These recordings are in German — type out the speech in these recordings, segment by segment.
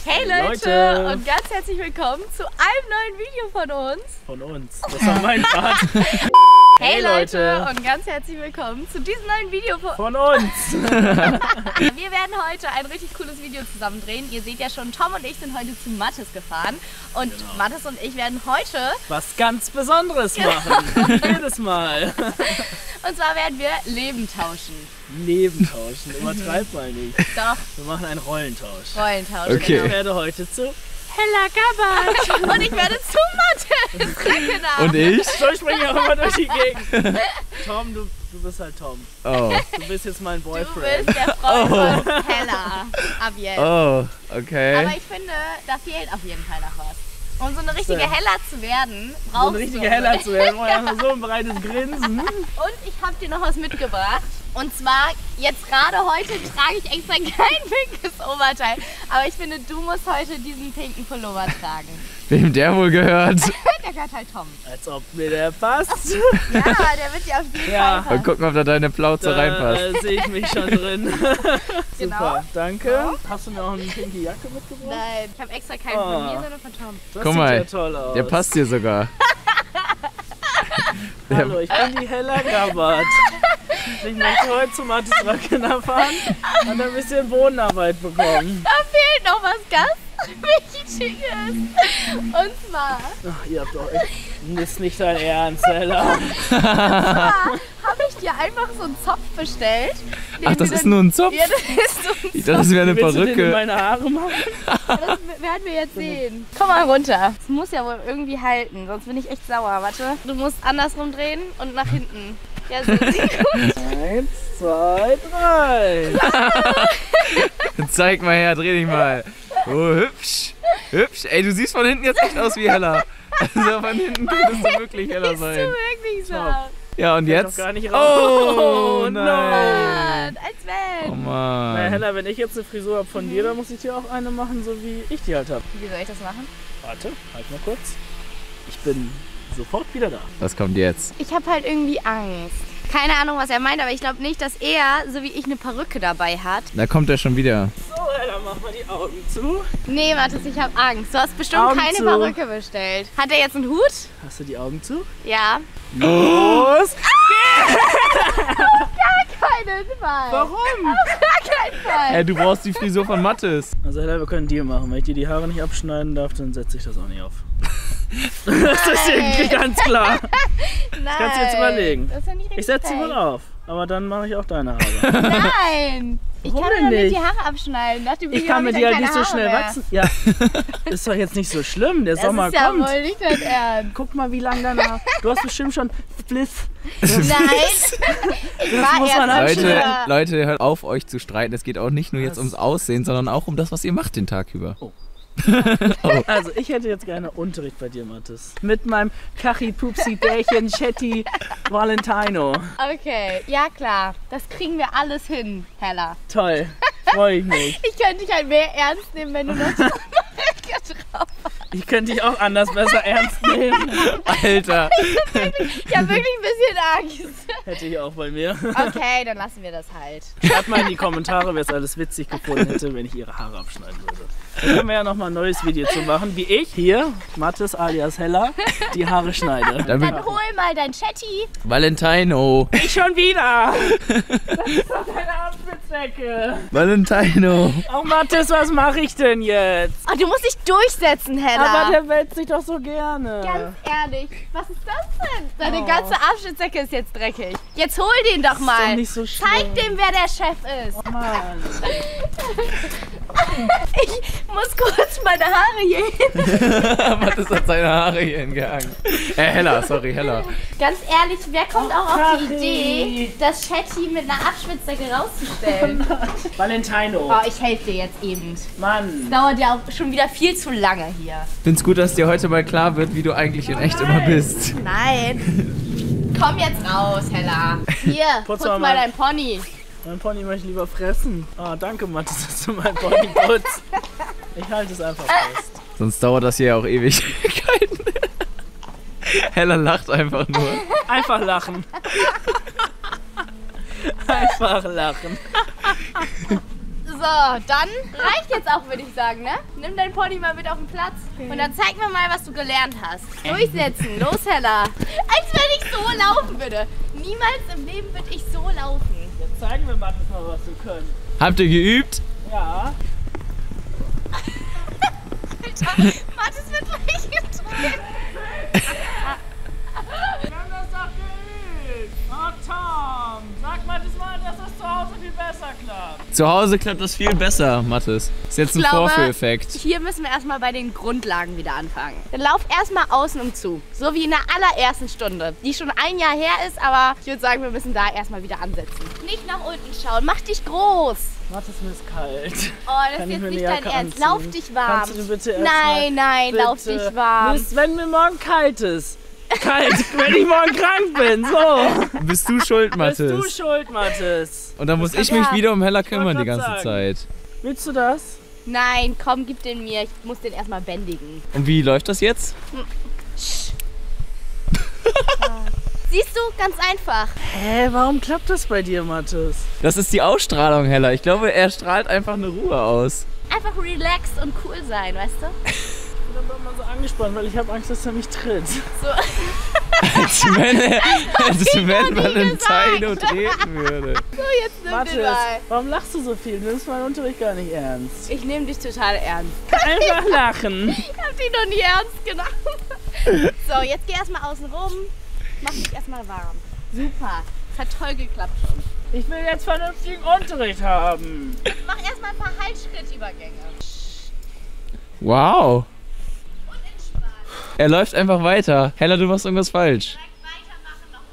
Hey Leute und ganz herzlich willkommen zu einem neuen Video von uns. Von uns, das war mein Part. Hey Leute und ganz herzlich willkommen zu diesem neuen Video von uns. Wir werden heute ein richtig cooles Video zusammen drehen. Ihr seht ja schon, Tom und ich sind heute zu Mathis gefahren. Und genau. Mathis und ich werden heute was ganz Besonderes machen. Jedes Mal. Und zwar werden wir Leben tauschen. Leben tauschen, übertreib mal nicht. Doch. Wir machen einen Rollentausch. Rollentausch, okay. Genau. Ich werde heute zu Hella Gabbard. Und ich werde zu Mathis. Und ich? So, ich springe auch immer durch die Gegend. Tom, du bist halt Tom. Oh. Du bist jetzt mein Boyfriend. Du bist der Freund von Hella. Ab jetzt. Oh, okay. Aber ich finde, da fehlt auf jeden Fall noch was. Um so eine richtige Hella zu werden, brauchst du... So eine richtige Hella zu werden, brauchst du so ein breites Grinsen. Und ich habe dir noch was mitgebracht. Und zwar, jetzt gerade heute trage ich extra kein pinkes Oberteil. Aber ich finde, du musst heute diesen pinken Pullover tragen. Wem der wohl gehört? Der gehört halt Tom. Als ob mir der passt. Ja, der wird dir auf jeden Fall passen. Und gucken, ob da deine Plauze reinpasst. Da sehe ich mich schon drin. Genau. Super, danke. Ja. Hast du mir auch eine pinke Jacke mitgebracht? Nein, ich habe extra keinen von mir, sondern von Tom. Das guck mal, sieht ja toll aus. Der passt dir sogar. Hallo, ich bin die Hella Gabbard. Ich möchte heute zum Mathis-Röckner fahren und ein bisschen Bodenarbeit bekommen. Da fehlt noch was ganz Wichtiges. Und zwar... Ach, ihr habt doch echt... Das ist nicht dein Ernst, Hella. Und zwar habe ich dir einfach so einen Zopf bestellt. Ach, das ist nur ein Zopf? Ja, das ist so ein Zopf. Ich dachte, das wäre eine Willst du den in Perücke. meine Haare machen? Das werden wir jetzt sehen. Komm mal runter. Das muss ja wohl irgendwie halten, sonst bin ich echt sauer. Warte, du musst andersrum drehen und nach hinten. Ja, so sieht gut. 1, 2, 3. Zeig mal her, dreh dich mal. Oh, hübsch. Hübsch. Ey, du siehst von hinten jetzt echt aus wie Hella. Also von hinten könntest du wirklich Hella sein. Bist du wirklich so? Ja, und jetzt? Doch gar nicht raus. Oh nein. Als wenn. Oh Na Mann. Hella, wenn ich jetzt eine Frisur habe von dir, dann muss ich dir auch eine machen, so wie ich die halt habe. Wie soll ich das machen? Warte, halt mal kurz. Ich bin sofort wieder da. Was kommt jetzt? Ich habe halt irgendwie Angst. Keine Ahnung, was er meint, aber ich glaube nicht, dass er, so wie ich, eine Perücke dabei hat. Da kommt er schon wieder. So, Hella, mach mal die Augen zu. Nee, Mathis, ich habe Angst. Du hast bestimmt Augen keine zu. Perücke bestellt. Hat er jetzt einen Hut? Hast du die Augen zu? Ja. Los! Keinen Fall. Warum? Auf gar keinen Fall. Ey, du brauchst die Frisur von Mathis. Also Hella, wir können einen Deal machen. Wenn ich dir die Haare nicht abschneiden darf, dann setze ich das auch nicht auf. Das ist irgendwie ganz klar. Nein. Kannst du jetzt überlegen. Das ist ja nicht richtig. Ich setze sie wohl auf, aber dann mache ich auch deine Haare. Nein. Ich Warum kann mir denn nicht nicht? die Haare abschneiden. Nach dem Ich Video kann mir hab die halt dann nicht so keine schnell Haare wachsen. Ja, ist doch jetzt nicht so schlimm. Der Das Sommer ist ja kommt. wohl nicht dein Ernst. Guck mal, wie lang deine Haare. Du hast bestimmt schon Spliff. Nein. Ich war muss man halt erst Leute, früher. Leute, hört auf, euch zu streiten. Es geht auch nicht nur jetzt ums Aussehen, sondern auch um das, was ihr macht den Tag über. Oh. Also, ich hätte jetzt gerne Unterricht bei dir, Mathis. Mit meinem Kachi-Pupsi-Bärchen Chetti Valentino. Okay, ja klar. Das kriegen wir alles hin, Hella. Toll, freue ich mich. Ich könnte dich halt mehr ernst nehmen, wenn du noch so eine Perücke drauf hast. Ich könnte dich auch anders besser ernst nehmen. Alter. Ich habe wirklich ein bisschen Angst. Hätte ich auch bei mir. Okay, dann lassen wir das halt. Schreibt mal in die Kommentare, wer es alles witzig gefunden hätte, wenn ich ihre Haare abschneiden würde. Da können wir ja noch mal ein neues Video zu machen, wie ich hier, Mathis alias Hella, die Haare schneide. Dann hol mal dein Chatty. Valentino. Ich schon wieder! Das ist doch deine Abschnittsdecke. Valentino. Oh Mathis, was mache ich denn jetzt? Oh, du musst dich durchsetzen, Hella. Aber der wälzt sich doch so gerne. Ganz ehrlich, was ist das denn? Deine ganze Abschnittsdecke ist jetzt dreckig. Jetzt hol den doch mal. Ist doch nicht so schlimm. Zeig dem, wer der Chef ist. Oh Mann. Ich muss kurz meine Haare hier hin. Mathis hat seine Haare hier hingehangen. Hella, sorry, Hella. Ganz ehrlich, wer kommt auch auf die Kathi. Idee, das Chatty mit einer Abschnitzdecke rauszustellen? Valentino. Oh, ich helfe dir jetzt eben. Mann. Dauert ja auch schon wieder viel zu lange hier. Find's gut, dass dir heute mal klar wird, wie du eigentlich in echt immer bist. Nein. Komm jetzt raus, Hella. Hier, Putz putz mal mal mein- dein Pony. Mein Pony möchte ich lieber fressen. Ah, danke Mathis, dass du mein Pony putzt. Ich halte es einfach fest. Sonst dauert das hier ja auch Ewigkeiten. Hella lacht einfach nur. Einfach lachen. Einfach lachen. So, dann reicht jetzt auch, würde ich sagen, ne? Nimm dein Pony mal mit auf den Platz und dann zeig mir mal, was du gelernt hast. Durchsetzen, los Hella. Als wenn ich so laufen würde. Niemals im Leben würde ich so laufen. Jetzt zeigen wir mal, was wir können. Habt ihr geübt? Ja. Alter, Mathis wird gleich gedreht. Wir haben das doch geübt. Oh Tom, sag mal, dass das zu Hause viel besser klappt. Zu Hause klappt das viel besser, Mathis. Ist jetzt ein Vorführeffekt. Hier müssen wir erstmal bei den Grundlagen wieder anfangen. Dann lauf erstmal außen um zu. So wie in der allerersten Stunde. Die schon ein Jahr her ist, aber ich würde sagen, wir müssen da erstmal wieder ansetzen. Nicht nach unten schauen, mach dich groß. Mathis, mir ist kalt. Oh, das ist jetzt nicht dein Ernst. Anziehen? Lauf dich warm. Kannst du bitte Nein, lauf dich warm. Mist, wenn mir morgen kalt ist. Kalt, wenn ich morgen krank bin, so. Bist du schuld, Mathis? Bist du schuld, Mathis. Und dann muss ich mich wieder um Hella kümmern wollte die ganze grad Zeit. Willst du das? Nein, komm, gib den mir. Ich muss den erstmal bändigen. Und wie läuft das jetzt? Siehst du, ganz einfach. Hä, warum klappt das bei dir, Mathis? Das ist die Ausstrahlung, Hella. Ich glaube, er strahlt einfach eine Ruhe aus. Einfach relaxed und cool sein, weißt du? Ich bin immer so angespannt, weil ich habe Angst, dass er mich tritt. So. Als wenn man einen Taino treten würde. So, jetzt nimm Mathis, den mal. warum lachst du so viel? Du nimmst meinen Unterricht gar nicht ernst. Ich nehme dich total ernst. Einfach lachen. Ich hab dich noch nie ernst genommen. So, jetzt geh erstmal außen rum. Mach dich erstmal warm. Super. Das hat toll geklappt schon. Ich will jetzt vernünftigen Unterricht haben. Mach erstmal ein paar Halsschrittübergänge. Wow. Und entspannt. Er läuft einfach weiter. Hella, du machst irgendwas falsch. Direkt weitermachen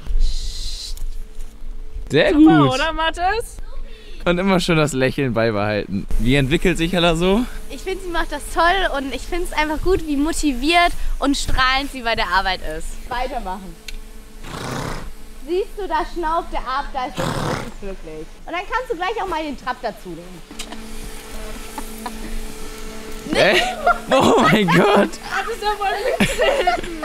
nochmal. Sehr Super, gut. oder Mathis? Und immer schon das Lächeln beibehalten. Wie entwickelt sich Hella so? Ich finde, sie macht das toll und ich finde es einfach gut, wie motiviert und strahlend sie bei der Arbeit ist. Weitermachen. Siehst du, da schnauft er ab, da ist er richtig glücklich. Und dann kannst du gleich auch mal den Trab dazu nehmen. Oh mein Gott. Das ist ja voll witzig.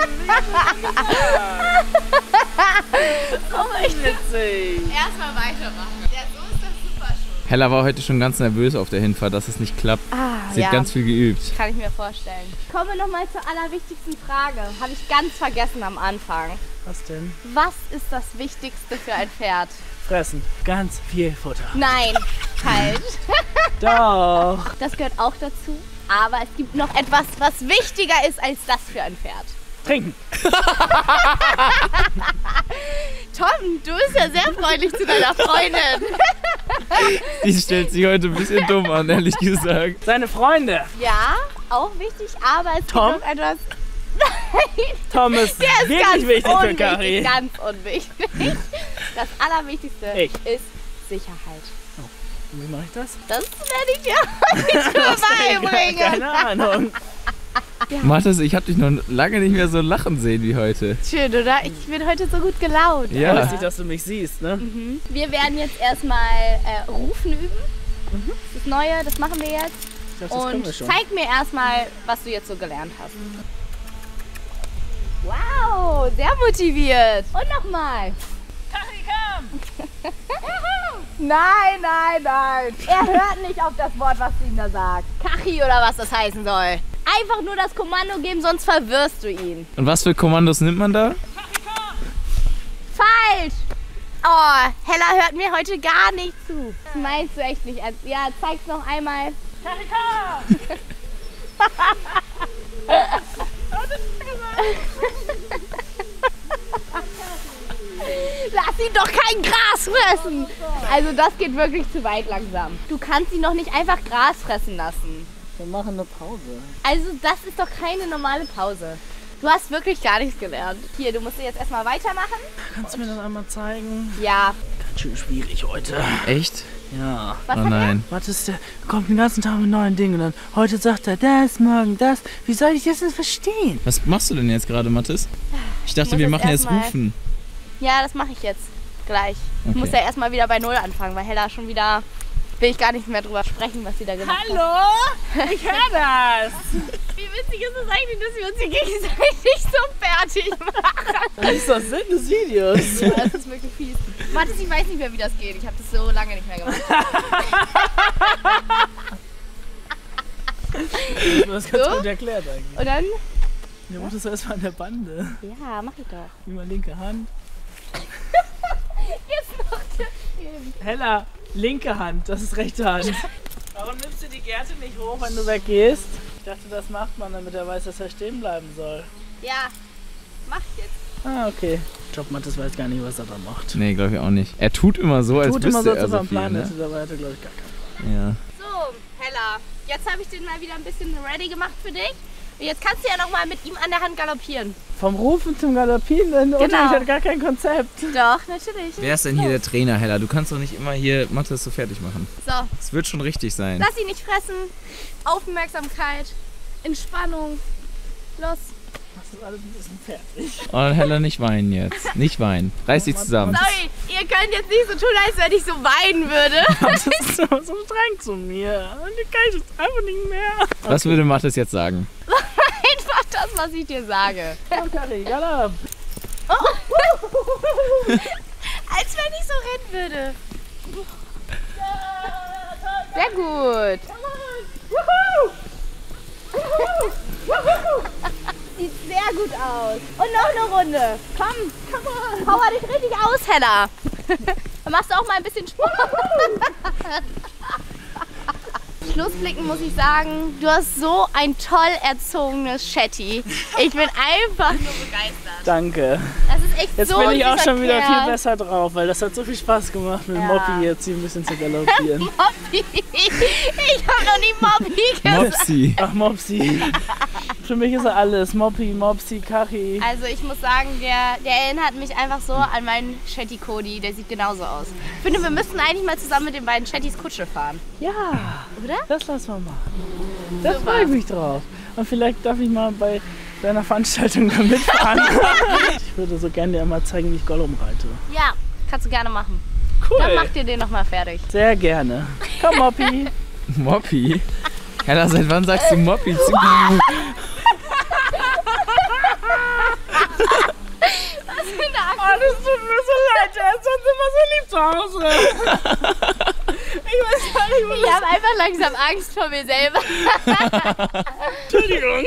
Oh mein Gott. Witzig. Erstmal weitermachen. Ja, so ist das super schon. Hella war heute schon ganz nervös auf der Hinfahrt, dass es nicht klappt. Sie hat ganz viel geübt. Kann ich mir vorstellen. Ich komme nochmal zur allerwichtigsten Frage. Habe ich ganz vergessen am Anfang. Was denn? Was ist das Wichtigste für ein Pferd? Fressen. Ganz viel Futter. Nein, falsch. Doch. Das gehört auch dazu. Aber es gibt noch etwas, was wichtiger ist als das für ein Pferd. Trinken. Tom, du bist ja sehr freundlich zu deiner Freundin. Die stellt sich heute ein bisschen dumm an, ehrlich gesagt. Seine Freunde. Ja, auch wichtig, aber es Tom? gibt noch etwas. Nein, Tom ist der ist wirklich ganz wichtig für unwichtig, Kari. ganz unwichtig. Das Allerwichtigste Ich. ist Sicherheit. Wie mache ich das? Das werde ich dir heute beibringen. Keine Ahnung. Mathis, ich habe dich noch lange nicht mehr so lachen sehen wie heute. Schön, oder? Ich bin heute so gut gelaunt. Ja. Lustig, dass du mich siehst, ne? Wir werden jetzt erstmal Rufen üben. Das Neue, das machen wir jetzt. Ich glaub, das können Und wir schon. zeig mir erstmal, was du jetzt so gelernt hast. Wow, sehr motiviert. Und nochmal. Kari, komm! Nein, nein, nein. Er hört nicht auf das Wort, was du ihm da sagst. Kachi oder was das heißen soll. Einfach nur das Kommando geben, sonst verwirrst du ihn. Und was für Kommandos nimmt man da? Falsch. Oh, Hella hört mir heute gar nicht zu. Das meinst du echt nicht ernst. Ja, zeig's noch einmal. Kari, komm! Lass ihn doch kein Gras fressen. Also das geht wirklich zu weit langsam. Du kannst ihn doch nicht einfach Gras fressen lassen. Wir machen eine Pause. Also das ist doch keine normale Pause. Du hast wirklich gar nichts gelernt. Hier, du musst jetzt erstmal weitermachen. Kannst du mir das einmal zeigen? Ja. Ganz schön schwierig heute. Echt? Ja. Was Oh hat nein. Mathis, der kommt den ganzen Tag mit neuen Dingen. Und dann heute sagt er das, morgen das. Wie soll ich das denn verstehen? Was machst du denn jetzt gerade, Mathis? Ich dachte, muss wir jetzt machen jetzt erstmal- Rufen. Ja, das mache ich jetzt gleich. Ich Okay. muss ja erstmal wieder bei Null anfangen, weil Hella schon wieder will ich gar nicht mehr drüber sprechen, was sie da gemacht hat. Hallo? Ich höre das. Wie witzig ist es eigentlich, dass wir uns hier gegenseitig so fertig machen? Das ist das Sinn des Videos. Ja, das ist wirklich fies. Warte, ich weiß nicht mehr, wie das geht. Ich habe das so lange nicht mehr gemacht. Das ist ganz gut erklärt eigentlich. Und dann? Ja, mach das erstmal an der Bande. Ja, mach ich doch. Immer linke Hand. Jetzt noch das Film. Hella, linke Hand, das ist rechte Hand. Warum nimmst du die Gerte nicht hoch, wenn du weggehst? Ich dachte, das macht man, damit er weiß, dass er stehen bleiben soll. Ja, mach ich jetzt. Ah, okay. Ich glaube, Mathis weiß gar nicht, was er da macht. Nee, glaube ich auch nicht. Er tut immer so, als Tut immer wüsste so, er als so ob er viel, einen Plan ne? hätte, dabei hat er, glaube ich, gar keinen Plan. Ja. So, Hella, jetzt habe ich den mal wieder ein bisschen ready gemacht für dich. Und jetzt kannst du ja noch mal mit ihm an der Hand galoppieren. Vom Rufen zum Galoppieren, denn Genau. Unterricht hat gar kein Konzept. Doch, natürlich. Wer ist denn hier der Trainer, Hella? Du kannst doch nicht immer hier Mathis so fertig machen. So, Es wird schon richtig sein. lass ihn nicht fressen. Aufmerksamkeit, Entspannung. Los. Das ist alles ein bisschen fertig. Und Hella, nicht weinen jetzt. Nicht weinen. Reiß dich zusammen. Sorry, ihr könnt jetzt nicht so tun, als wenn ich so weinen würde. Das ist so streng zu mir. Und ich kann jetzt einfach nicht mehr. Was würde Mathis jetzt sagen? Einfach das, was ich dir sage. Komm, Kari, galop. Als wenn ich so rennen würde. Sehr gut. Sieht sehr gut aus. Und noch eine Runde. Komm, power dich richtig aus, Hella. Dann machst du auch mal ein bisschen Sport. Schlussblicken muss ich sagen, du hast so ein toll erzogenes Shetty. Ich bin einfach nur begeistert. Danke. Das ist echt Jetzt so bin ich auch dieser schon wieder Kerl. viel besser drauf, weil das hat so viel Spaß gemacht, mit Ja. Moppy jetzt hier ein bisschen zu galoppieren. Moppi. Ich habe noch nie Moppi gesagt. Mopsi. Ach, Mopsi. Für mich ist er alles. Moppy, Mopsi, Kari. Also ich muss sagen, der erinnert mich einfach so an meinen Shetty Cody. Der sieht genauso aus. Ich finde, wir müssten eigentlich mal zusammen mit den beiden Shettys Kutsche fahren. Ja, Oder? das lassen wir machen. Da Super. freue ich mich drauf. Und vielleicht darf ich mal bei deiner Veranstaltung da mitfahren. Ich würde so gerne dir mal zeigen, wie ich Gollum reite. Ja, kannst du gerne machen. Cool. Dann mach dir den nochmal fertig. Sehr gerne. Komm, Moppy. Moppi? Hella, seit wann sagst du Moppi zu mir? Was für eine Angst. Oh, das tut mir so leid, er ist sonst immer so lieb zu Hause. Ich weiß gar nicht, Ich habe einfach langsam Angst vor mir selber. Entschuldigung.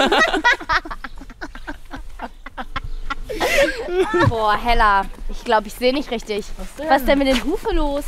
Boah, Hella, ich glaube, ich sehe nicht richtig. Was ist denn mit den Hufen los?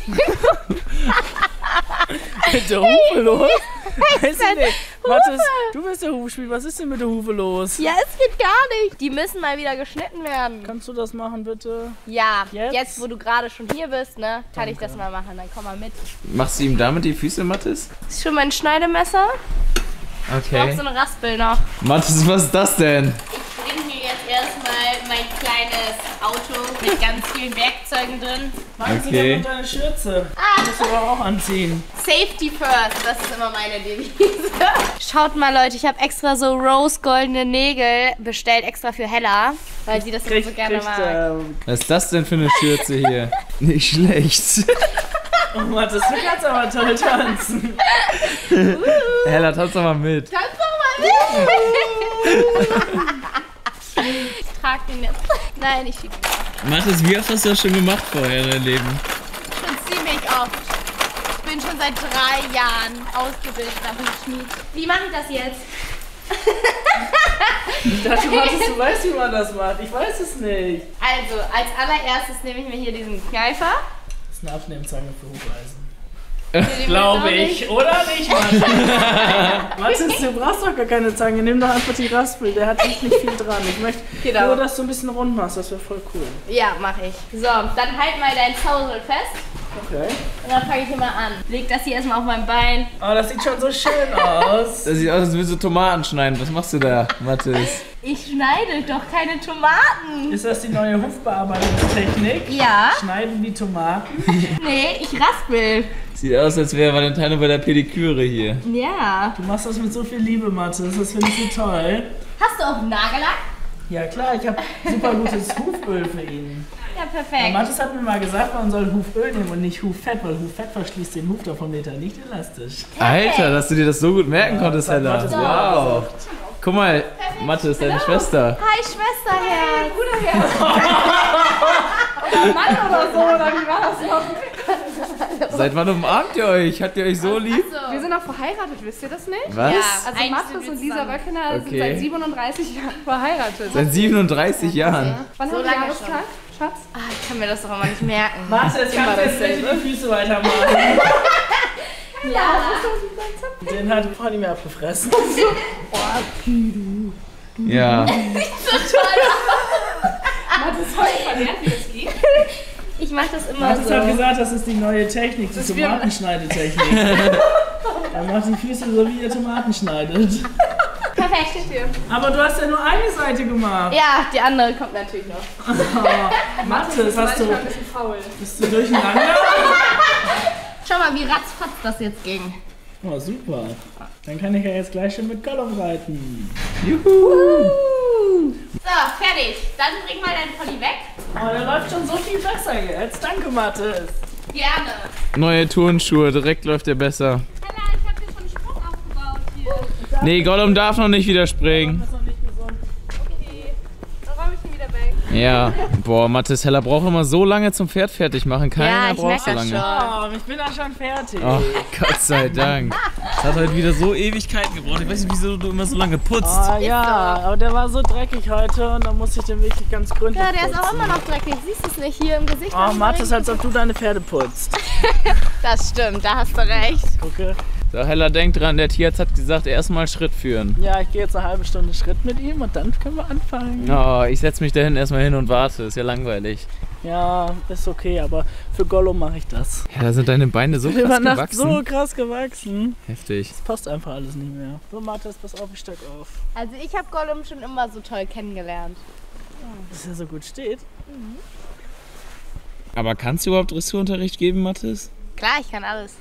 Mit der Hufe los? Weiß ich nicht. Mathis, du bist der Hufspiel. Was ist denn mit der Hufe los? Ja, es geht gar nicht. Die müssen mal wieder geschnitten werden. Kannst du das machen, bitte? Ja, Jetzt? jetzt wo du gerade schon hier bist, ne, kann ich das mal machen. Dann komm mal mit. Machst du ihm damit die Füße, Mathis? Das ist schon mein Schneidemesser. Ich brauch Okay. so eine Raspel noch. Mathis, was ist das denn? Ich bringe mir jetzt erstmal mein kleines Auto mit ganz vielen Werkzeugen drin. Magst Okay. du deine Schürze? Musst du aber auch anziehen. Safety first, das ist immer meine Devise. Schaut mal, Leute, ich habe extra so rose-goldene Nägel bestellt, extra für Hella, weil sie das immer so gerne mag. Was ist das denn für eine Schürze hier? Nicht schlecht. Oh Mathis, du kannst aber toll tanzen. Hella, tanz doch mal mit. Kannst du mal mit? Ich trag den jetzt. Nein, ich schieb ihn. Mathis, wie oft hast du das schon gemacht vorher in deinem Leben? Schon ziemlich oft. Ich bin schon seit 3 Jahren ausgebildeter Hufschmied. Wie mache ich das jetzt? Ich dachte, Mathis, du weißt, wie man das macht. Ich weiß es nicht. Also, als allererstes nehme ich mir hier diesen Kneifer. Das ist eine Abnehmzange für Hufeisen. Den Glaube will ich. Oder nicht, Mathis? Mathis, du brauchst doch gar keine Zange. Nimm doch einfach die Raspel. Der hat nicht viel dran. Ich möchte Genau. nur, dass du ein bisschen rund machst. Das wäre voll cool. Ja, mache ich. So, dann halt mal dein Zausel fest. Okay. Und dann fange ich hier mal an. Leg das hier erstmal auf mein Bein. Oh, das sieht schon so schön aus. Das sieht aus, als würdest du Tomaten schneiden. Was machst du da, Mathis? Ich schneide doch keine Tomaten. Ist das die neue Hufbearbeitungstechnik? Ja. Schneiden wie Tomaten? Nee, ich raspel. Sieht aus, als wäre Valentino bei der Pediküre hier. Ja. Du machst das mit so viel Liebe, Mathis. Das finde ich so toll. Hast du auch Nagellack? Ja klar, ich habe super gutes Huföl für ihn. Ja, perfekt. Mathis hat mir mal gesagt, man soll Huföl nehmen und nicht Huffett, weil Huffett verschließt den Huf davon Meter nicht elastisch. Alter, dass du dir das so gut merken konntest, das hat Hella. Mathis Wow. Guck mal, Mathe ist deine Schwester. Hi, Schwesterherz. Oder Mann oder so, oder wie war das noch? Seit wann umarmt ihr euch? Habt ihr euch so lieb? Wir sind auch verheiratet, wisst ihr das nicht? Was? Ja. Also Eigentlich Mathis sind wir und Lisa zusammen. Röckener sind Okay. seit 37 Jahren verheiratet. Seit 37 Jahren. Wann So haben wir lange Jahrestag, Schatz? Ah, ich kann mir das doch immer nicht merken. Mathis, jetzt kannst du jetzt bitte die Füße weitermachen. Ja. Den hat die Frau nicht mehr abgefressen. Ja. Mathis heute verlernt, wie das geht. Ich mach das immer Mathis so. hat gesagt, das ist die neue Technik, die Tomatenschneidetechnik. Er macht die Füße so, wie ihr Tomaten schneidet. Perfekt. Aber du hast ja nur eine Seite gemacht. Ja, die andere kommt natürlich noch. Mathis, hast du, Manchmal ein bisschen faul. bist du durcheinander? Schau mal, wie ratzfatz das jetzt ging. Oh, super. Dann kann ich ja jetzt gleich schon mit Gollum reiten. Juhu. So, fertig. Dann bring mal deinen Pony weg. Oh, der läuft schon so viel besser jetzt. Danke, Mathis. Gerne. Neue Turnschuhe, direkt läuft der besser. Hella, ich hab dir schon einen Sprung aufgebaut hier. Nee, Gollum darf noch nicht wieder springen. Das ist noch nicht gesund. Okay. Dann räum ich ihn wieder weg. Ja. Boah, Mathis, Hella braucht immer so lange zum Pferd fertig machen. Keiner Ja, ich braucht merk so das lange. schon. Oh, ich bin auch schon fertig. Oh, Gott sei Dank. Es hat heute wieder so Ewigkeiten gebraucht. Ich weiß nicht, wieso du immer so lange putzt. Oh, ja, aber der war so dreckig heute und da musste ich den wirklich ganz gründlich Ja, der ist auch putzen. immer noch dreckig. Siehst du es nicht hier im Gesicht? Oh, Mathis, als ob du deine Pferde putzt. Das stimmt, da hast du recht. Gucke. So, Hella, denk dran, der Tierarzt hat gesagt, erstmal Schritt führen. Ja, ich gehe jetzt eine halbe Stunde Schritt mit ihm und dann können wir anfangen. Oh, ich setze mich da hinten erstmal hin und warte. Ist ja langweilig. Ja, ist okay, aber für Gollum mache ich das. Ja, da sind deine Beine so krass Über Nacht gewachsen. so krass gewachsen. Heftig. Das passt einfach alles nicht mehr. So, Mathis, pass auf, ich steig auf. Also ich habe Gollum schon immer so toll kennengelernt. Dass er so gut steht. Aber kannst du überhaupt Dressurunterricht geben, Mathis? Klar, ich kann alles.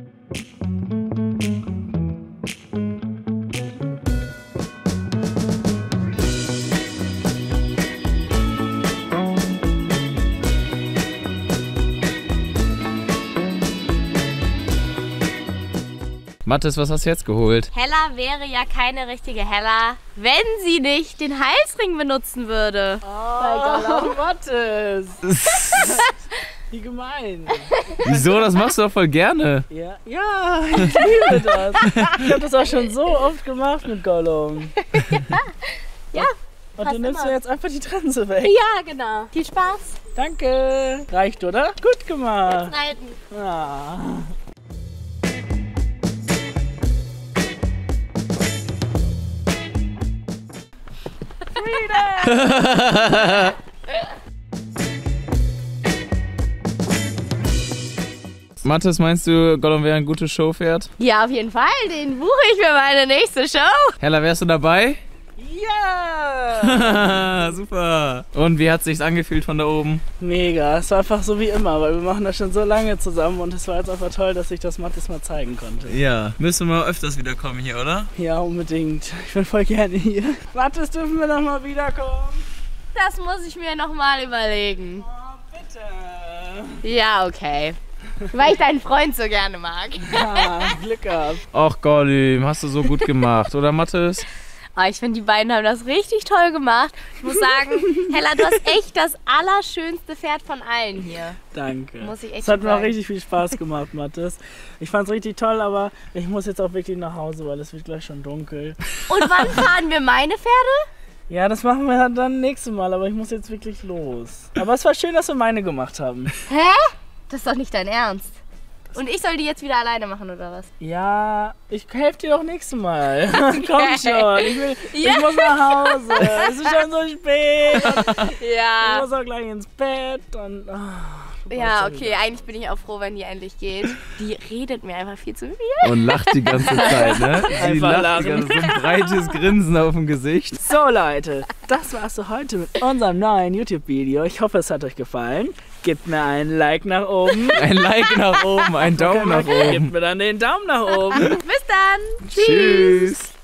Mathis, was hast du jetzt geholt? Hella wäre ja keine richtige Hella, wenn sie nicht den Halsring benutzen würde. Oh, Mathis. Wie gemein. Wieso? Das machst du doch voll gerne. Ja, ja, ich liebe das. Ich habe das auch schon so oft gemacht mit Gollum. Ja, Und fast du nimmst immer. mir jetzt einfach die Trense weg. Ja, genau. Viel Spaß. Danke. Reicht, oder? Gut gemacht. Reiten. Ah. Mathis, meinst du, Gollum wäre ein gutes Showpferd? Ja, auf jeden Fall. Den buche ich für meine nächste Show. Hella, wärst du dabei? Ja! Super. Und wie hat sich's angefühlt von da oben? Mega. Es war einfach so wie immer, weil wir machen das schon so lange zusammen und es war jetzt einfach toll, dass ich das Mathis mal zeigen konnte. Ja. Müssen wir mal öfters wieder kommen hier, oder? Ja, unbedingt. Ich bin voll gerne hier. Mathis, dürfen wir noch mal wiederkommen? Das muss ich mir nochmal überlegen. Oh, bitte. Ja, okay. Weil ich deinen Freund so gerne mag. Ja, Glück gehabt. Ach Gollum, hast du so gut gemacht, oder Mathis? Oh, ich finde, die beiden haben das richtig toll gemacht. Ich muss sagen, Hella, du hast echt das allerschönste Pferd von allen hier. Danke. Muss ich echt Es hat mir auch sagen. richtig viel Spaß gemacht, Mathis. Ich fand es richtig toll, aber ich muss jetzt auch wirklich nach Hause, weil es wird gleich schon dunkel. Und wann fahren wir meine Pferde? Ja, das machen wir dann nächstes Mal, aber ich muss jetzt wirklich los. Aber es war schön, dass wir meine gemacht haben. Hä? Das ist doch nicht dein Ernst. Und ich soll die jetzt wieder alleine machen, oder was? Ja, ich helfe dir doch nächstes Mal. Komm schon, ich Ja. muss nach Hause. Es ist schon so spät. Ich Ja. muss auch gleich ins Bett. Und, du Ja, weißt okay, eigentlich bin ich auch froh, wenn die endlich geht. Die redet mir einfach viel zu viel. Und lacht die ganze Zeit, ne? Sie Einfach lacht die ganze Zeit, so ein breites Grinsen auf dem Gesicht. So Leute, das war's für heute mit unserem neuen YouTube-Video. Ich hoffe, es hat euch gefallen. Gebt mir ein Like nach oben. Ein Like nach oben, ein Daumen nach Gebt oben. mir dann den Daumen nach oben. Bis dann. Tschüss.